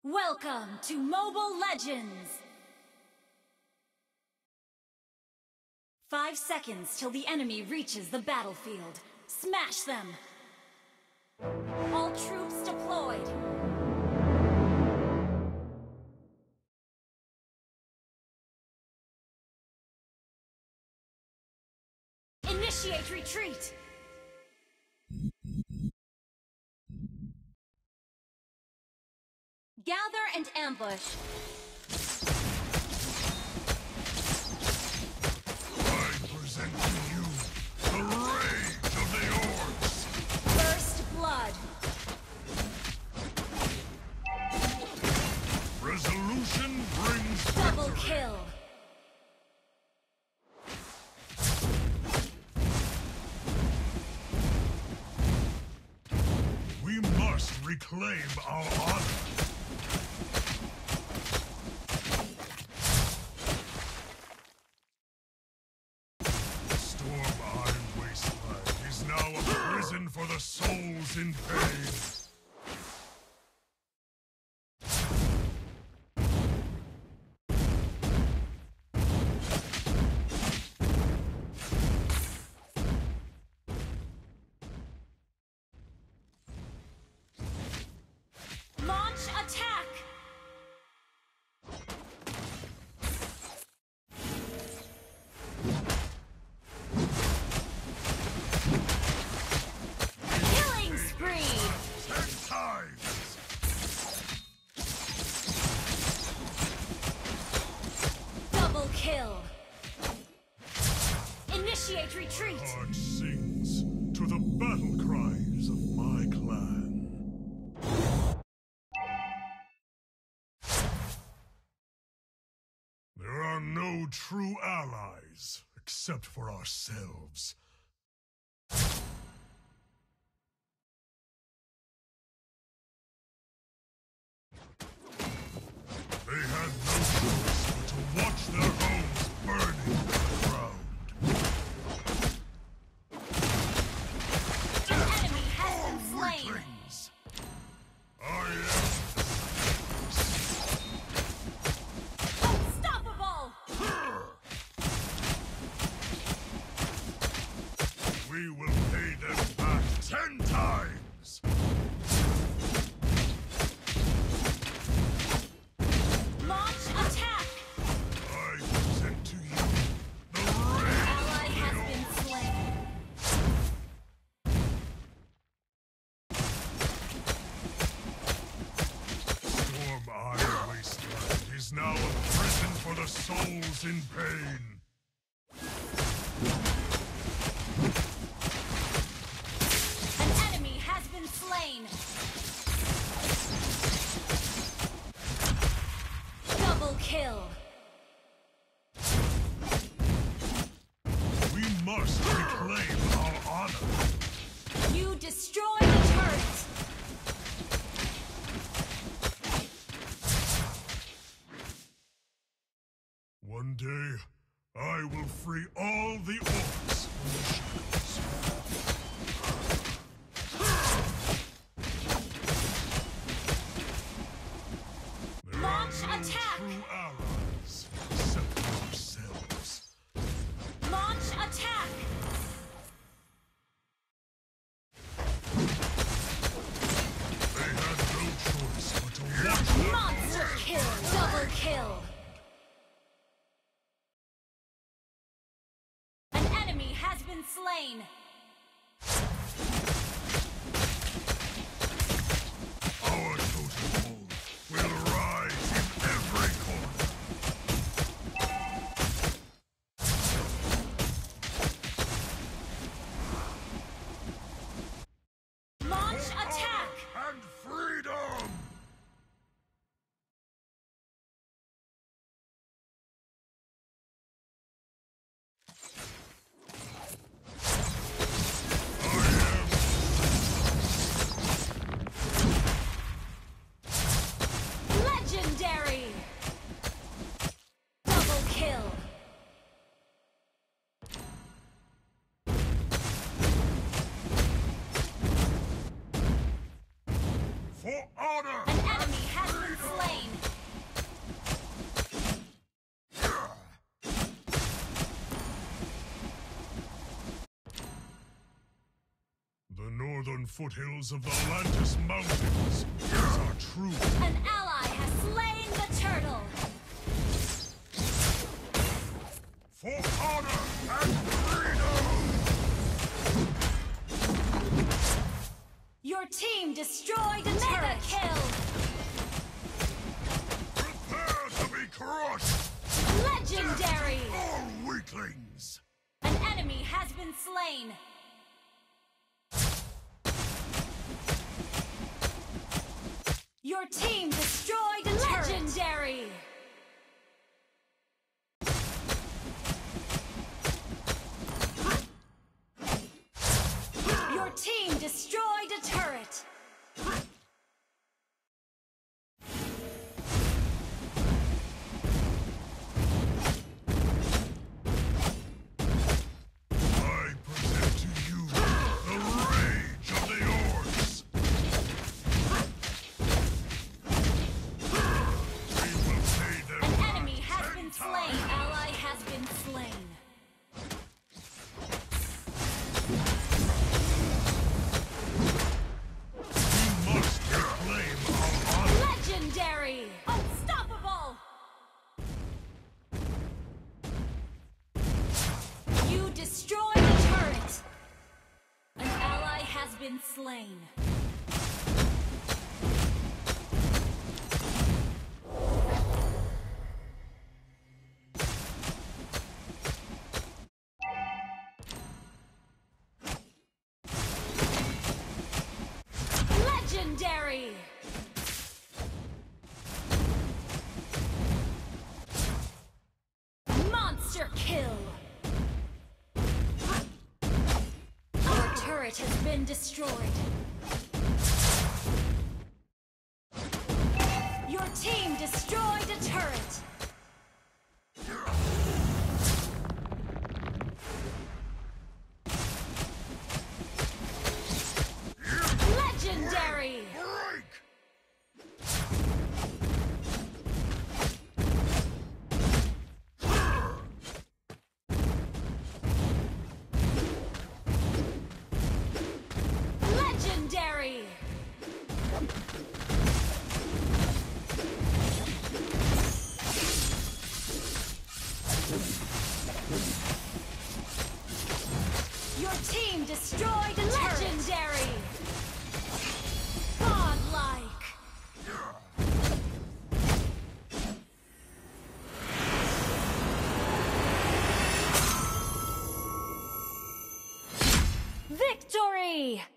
Welcome to Mobile Legends! 5 seconds till the enemy reaches the battlefield. Smash them! All troops deployed! Initiate retreat! Gather and ambush. I present to you the rage of the orcs. First blood. Resolution brings Double victory. kill. We must reclaim our honor. For the souls in pain. Launch attack! Kill. Initiate retreat. Heart sings to the battle cries of my clan. There are no true allies except for ourselves. They had no choice but to watch their homes burning to the ground. An enemy has been slain. Weaklings. I am unstoppable. We will pay them back 10 times. Now a prison for the souls in pain. An enemy has been slain. Double kill. We must reclaim our honor. You destroy the turret. One day, I will free all the orcs from the shadows. There Launch are no attack! true allies except for ourselves. Launch attack! They had no choice but to watch their Monster kill! Double kill! Been slain. Our totem pole will rise in every corner. Launch attack! And freedom! foothills of the Atlantis Mountains is our true. An ally has slain the turtle. For honor and freedom! Your team destroyed a turret. Kill. Prepare to be crushed! Legendary. All weaklings! An enemy has been slain. Your team destroyed a turret. Legendary. Your team destroyed a turret. I present to you the rage of the orcs! They will pay their An enemy has price been 10 slain. times. Ally has been slain. You must reclaim our honor! Legendary. Unstoppable. You destroyed a turret. An ally has been slain. Legendary! Monster kill! Our turret has been destroyed. Your team destroyed a turret. Legendary! Break! Legendary! Your team destroyed a turret. Legendary! Godlike! Victory!